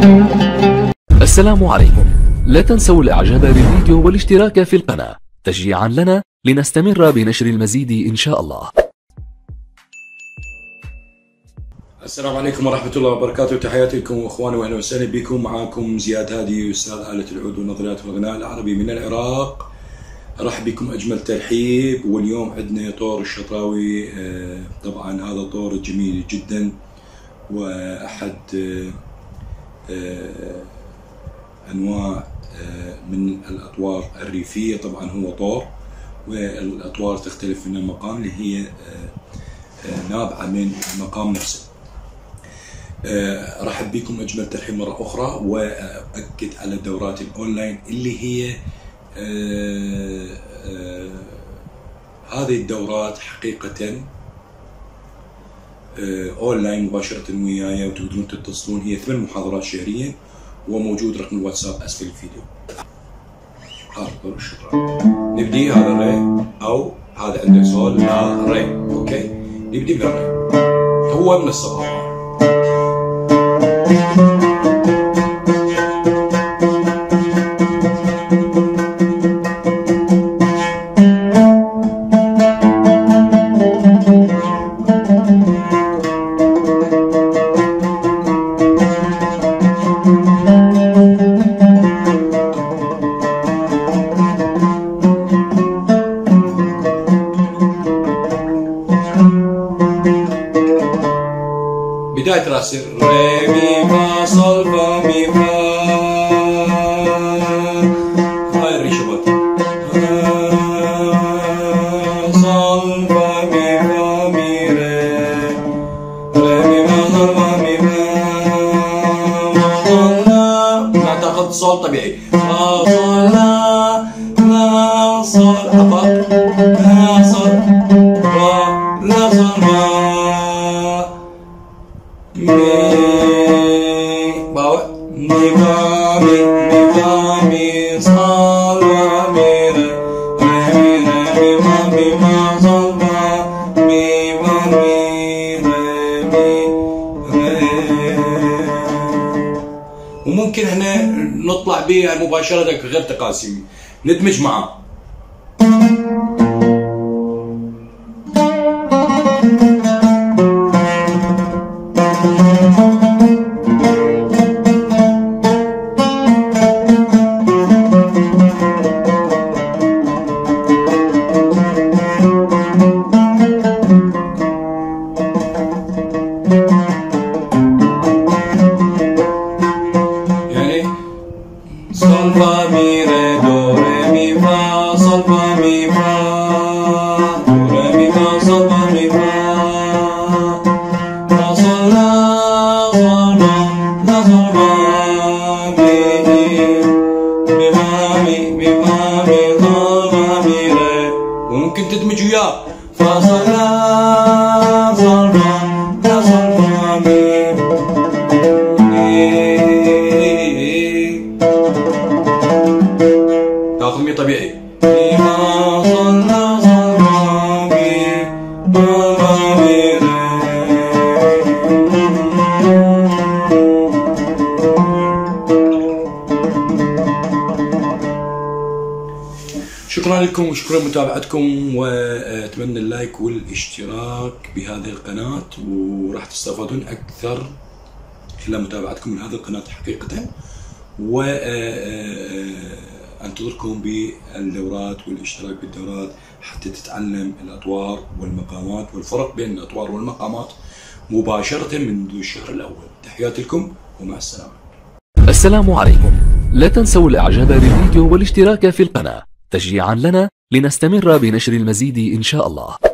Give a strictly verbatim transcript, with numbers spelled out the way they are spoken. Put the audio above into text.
السلام عليكم. لا تنسوا الاعجاب بالفيديو والاشتراك في القناة تشجيعا لنا لنستمر بنشر المزيد ان شاء الله. السلام عليكم ورحمة الله وبركاته، تحياتي لكم اخواني واهلا وسهلا بكم. معاكم زياد هادي استاذ آلة العود والنظريات والغناء العربي من العراق. ارحب بكم اجمل ترحيب. واليوم عندنا طور الشطراوي، طبعا هذا طور جميل جدا واحد انواع من الاطوار الريفية. طبعا هو طور والاطوار تختلف من المقام اللي هي نابعة من المقام نفسه. ارحب بكم اجمل ترحيب مره اخرى، واؤكد على الدورات الاونلاين اللي هي آه آه هذه الدورات حقيقه آه اونلاين مباشره وياي، وتقدرون تتصلون. هي ثمان محاضرات شهريا، وموجود رقم الواتساب اسفل الفيديو. هذا طور الشطراوي. نبدي هذا ري، او هذا عندك صول لا ري. اوكي، نبدي بالري. هو من الصباح. بداية راسي ري مي فا صول فا مي فا. هاي الريشبات صول فا مي فا مي ري ري مي فا صول فا مي فا صول لا. لا تاخذ صول طبيعي. فا صول لا لا صول أفق لا صول فا لا صول فا مي باو مي فا مي مي فا مي صول فا مي ري ري مي فا مي فا صول فا مي فا مي ري مي ري. وممكن هنا نطلع بها مباشرة غير تقاسيم، ندمج معاه. صول فا مي ري دو ري مي فا صول فا مي فا دو ري مي فا صول فا مي فا فا صول لا صول فا لا صول فا مي مي فا مي مي فا مي صول فا مي ري. وممكن تدمج وياه فا صول لا صول فا لا صول فا مي. تاخذ مي طبيعي. مي فا صول لا صول فا مي دو فا مي ري. شكرا لكم وشكرا لمتابعتكم، واتمنى اللايك والاشتراك بهذه القناة، وراح تستفادون اكثر خلال متابعتكم من هذه القناة حقيقة. و انتظركم بالدورات والاشتراك بالدورات حتى تتعلم الاطوار والمقامات والفرق بين الاطوار والمقامات مباشرة منذ الشهر الاول. تحياتي لكم ومع السلامة. السلام عليكم. لا تنسوا الاعجاب بالفيديو والاشتراك في القناة تشجيعا لنا لنستمر بنشر المزيد ان شاء الله.